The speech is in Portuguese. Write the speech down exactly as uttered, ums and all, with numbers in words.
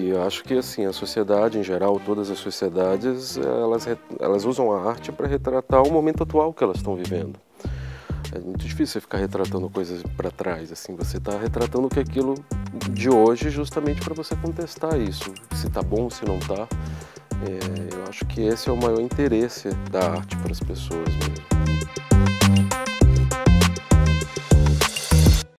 eu acho que assim, a sociedade em geral, todas as sociedades, elas, elas usam a arte para retratar o momento atual que elas estão vivendo. É muito difícil você ficar retratando coisas para trás, assim, você está retratando o que é aquilo de hoje justamente para você contestar isso, se está bom, se não está. É, eu acho que esse é o maior interesse da arte para as pessoas mesmo.